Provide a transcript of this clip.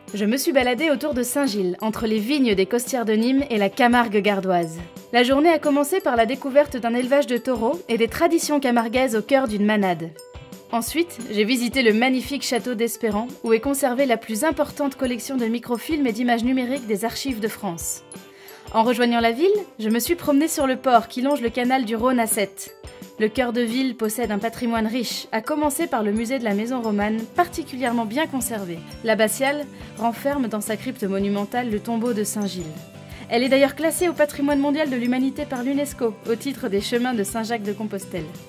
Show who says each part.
Speaker 1: Je me suis baladée autour de Saint-Gilles, entre les vignes des Costières de Nîmes et la Camargue gardoise. La journée a commencé par la découverte d'un élevage de taureaux et des traditions camarguaises au cœur d'une manade. Ensuite, j'ai visité le magnifique château d'Espérant, où est conservée la plus importante collection de microfilms et d'images numériques des archives de France. En rejoignant la ville, je me suis promenée sur le port qui longe le canal du Rhône à Sète. Le cœur de ville possède un patrimoine riche, à commencer par le musée de la Maison Romane, particulièrement bien conservé. L'abbatiale renferme dans sa crypte monumentale le tombeau de Saint-Gilles. Elle est d'ailleurs classée au patrimoine mondial de l'humanité par l'UNESCO, au titre des chemins de Saint-Jacques de Compostelle.